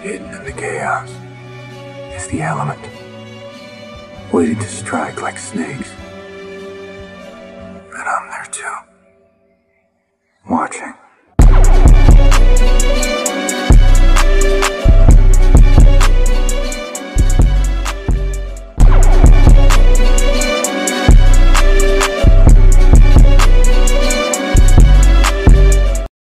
Hidden in the chaos is the element, waiting to strike like snakes. And I'm there too, watching.